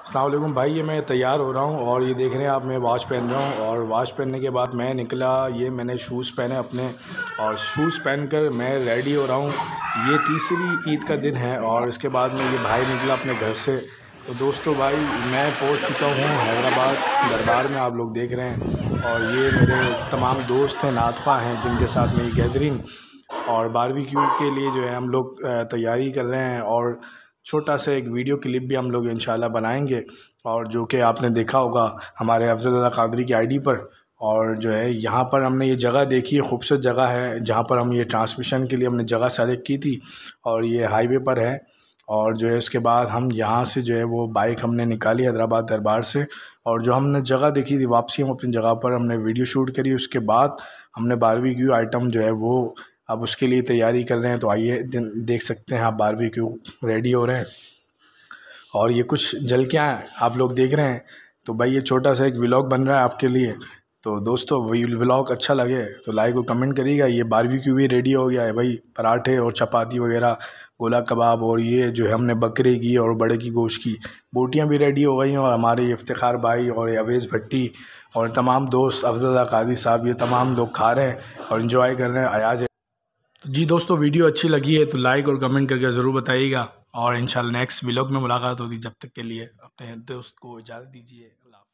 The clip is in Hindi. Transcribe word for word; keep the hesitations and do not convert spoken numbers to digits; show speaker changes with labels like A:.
A: अस्सलाम वालेकुम भाई, ये मैं तैयार हो रहा हूँ और ये देख रहे हैं आप, मैं वॉच पहन रहा हूँ और वॉच पहनने के बाद मैं निकला। ये मैंने शूज़ पहने अपने और शूज़ पहनकर मैं रेडी हो रहा हूँ। ये तीसरी ईद का दिन है और इसके बाद में ये भाई निकला अपने घर से। तो दोस्तों भाई, मैं पहुँच चुका हूँ हैदराबाद दरबार में, आप लोग देख रहे हैं। और ये मेरे तमाम दोस्त हैं, नातफ़ा हैं, जिनके साथ मेरी गैदरिंग और बारबेक्यू के लिए जो है हम लोग तैयारी कर रहे हैं। और छोटा सा एक वीडियो क्लिप भी हम लोग इंशाल्लाह बनाएंगे, और जो कि आपने देखा होगा हमारे अफजल कादरी की आईडी पर। और जो है यहाँ पर हमने ये जगह देखी है, खूबसूरत जगह है जहाँ पर हम ये ट्रांसमिशन के लिए हमने जगह सेलेक्ट की थी और ये हाईवे पर है। और जो है उसके बाद हम यहाँ से जो है वो बाइक हमने निकाली हैदराबाद दरबार से, और जो हमने जगह देखी थी वापसी हम अपनी जगह पर हमने वीडियो शूट करी। उसके बाद हमने बारबेक्यू आइटम जो है वो अब उसके लिए तैयारी कर रहे हैं। तो आइए देख सकते हैं आप, बारबेक्यू रेडी हो रहे हैं और ये कुछ झलकियाँ आप लोग देख रहे हैं। तो भाई ये छोटा सा एक व्लॉग बन रहा है आपके लिए। तो दोस्तों वही व्लॉग अच्छा लगे तो लाइक और कमेंट करिएगा। ये बारबेक्यू भी रेडी हो गया है भाई, पराठे और चपाती वगैरह, गोला कबाब, और ये जो है हमने बकरे की और बड़े की गोश्त की बोटियाँ भी रेडी हो गई हैं। और हमारे इफ्तिखार भाई और अवेज़ भट्टी और तमाम दोस्त अफजल कादरी साहब, ये तमाम लोग खा रहे हैं और इन्जॉय कर रहे हैं। अयाज तो जी दोस्तों, वीडियो अच्छी लगी है तो लाइक और कमेंट करके ज़रूर बताइएगा और इंशाल्लाह नेक्स्ट व्लॉग में मुलाकात होगी। जब तक के लिए अपने दोस्त को इजाज़त दीजिए। अल्लाह।